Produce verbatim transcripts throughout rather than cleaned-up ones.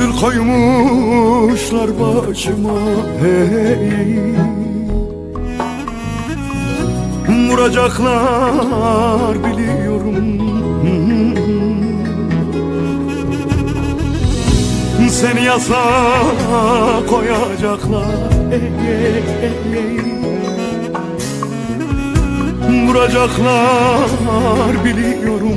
Ödül koymuşlar başıma, hey. Vuracaklar biliyorum, seni yasağa koyacaklar, hey, hey, hey. Vuracaklar biliyorum,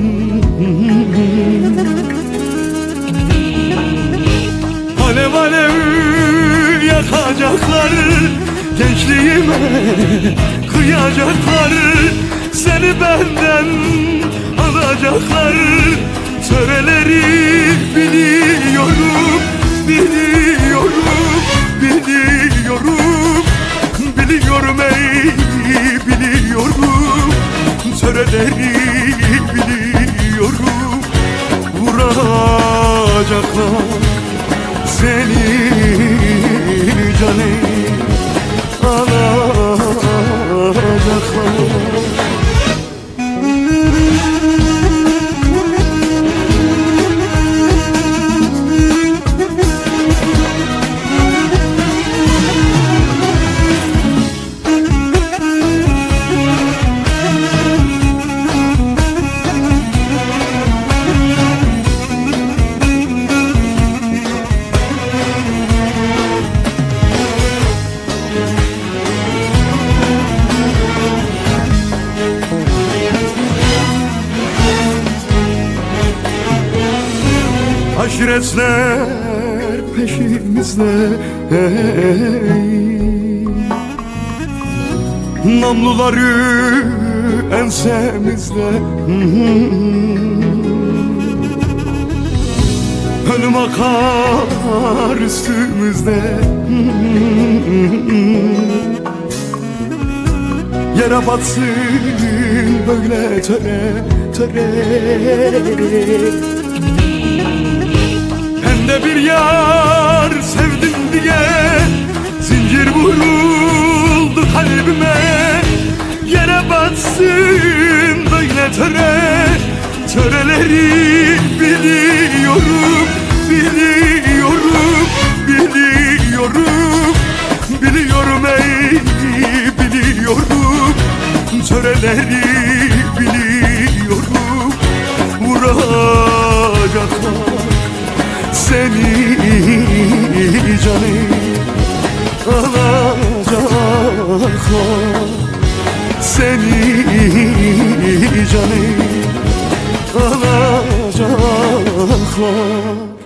alev alev yakacaklar, gençliğime kıyacaklar, seni benden alacaklar. Töreleri biliyorum, biliyorum, biliyorum, biliyorum ey, biliyorum. Töreleri biliyorum, vuracaklar seni canım, alacaklar. Aşiretler peşimizde, hey. Namluları ensemizde, ölüm akar üstümüzde. Yere batsın böyle töre, töre. Hem de bir yar sevdim diye zincir vuruldu kalbime. Yere batsın böyle töre, töreleri biliyorum, biliyorum, biliyorum, biliyorum ey, biliyorum. Töreleri biliyorum, vuracaklar seni canım, alacaklar seni canım, alacaklar.